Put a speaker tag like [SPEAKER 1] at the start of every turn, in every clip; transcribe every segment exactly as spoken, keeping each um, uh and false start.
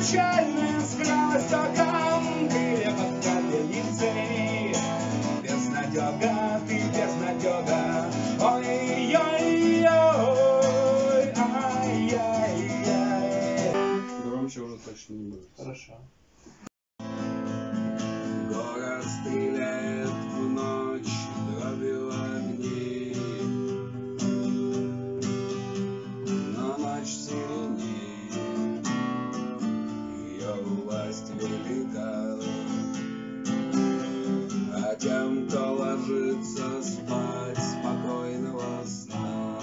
[SPEAKER 1] прощальный с красоком, крылья под капелицей. Безнадега, ты безнадега, ой-ой-ой, ай-яй-яй.
[SPEAKER 2] Громче уже точно не будет.
[SPEAKER 3] Хорошо.
[SPEAKER 1] Город стреляет в ночь дробью огней, но ночь сильней, ее власть велика, а тем, кто ложится спать спокойного сна.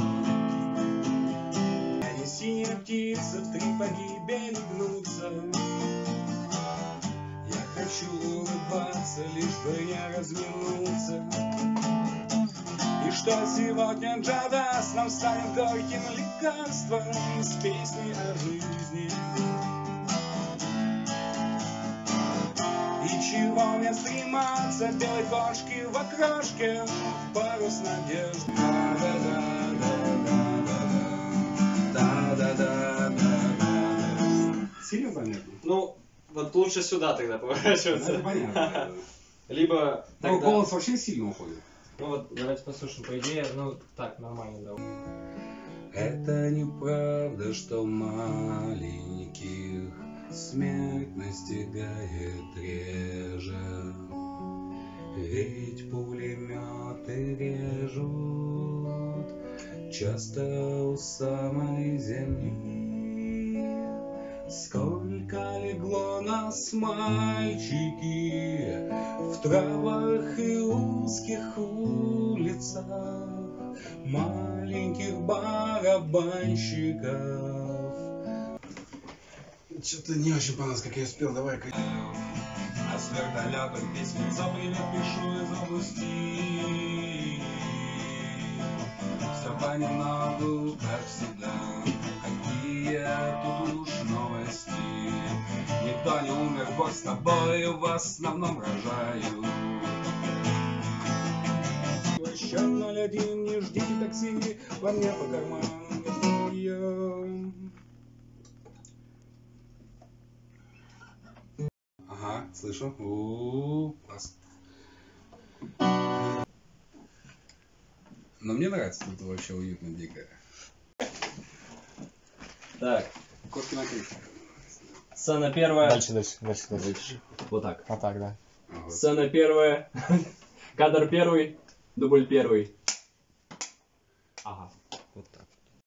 [SPEAKER 1] Не синяя птица, три погибели гнутся. Я хочу улыбаться, лишь бы не развернуться. И что сегодня джаз нам станет горьким лекарством с песней о жизни. И чего мне стрематься, белой кошки в окрошке, парус надежды.
[SPEAKER 2] Сильно заметно?
[SPEAKER 3] Ну, вот лучше сюда тогда поворачиваться.
[SPEAKER 2] Это понятно.
[SPEAKER 3] Либо
[SPEAKER 2] Но
[SPEAKER 3] тогда...
[SPEAKER 2] голос вообще сильно уходит.
[SPEAKER 3] Ну вот, давайте послушаем. По идее, ну, так, нормально, да.
[SPEAKER 1] Это неправда, что маленьких смерть настигает реже. Ведь пулеметы режут часто у самой земли. Сколько легло нас, мальчики, в травах и узких улицах маленьких барабанщиков.
[SPEAKER 2] Что-то не очень понравилось, как я успел. Давай-ка.
[SPEAKER 1] А с вертолетом письмецо привет пишу из области. Все понемногу, как всегда. Какие тут уж новости. Никто не умер, бог с тобой, в основном рожаю. Счет ноль один, не ждите такси, во мне по карману.
[SPEAKER 2] Ага, слышу. У-у-у, класс. Но мне нравится, тут вообще уютно, дико.
[SPEAKER 3] Так,
[SPEAKER 2] Кошки на крыше.
[SPEAKER 3] сцена первая.
[SPEAKER 4] Дальше, дальше, дальше, дальше.
[SPEAKER 3] Вот так.
[SPEAKER 4] Вот так, да.
[SPEAKER 2] Ага.
[SPEAKER 3] Сцена первая. Кадр первый. Дубль первый.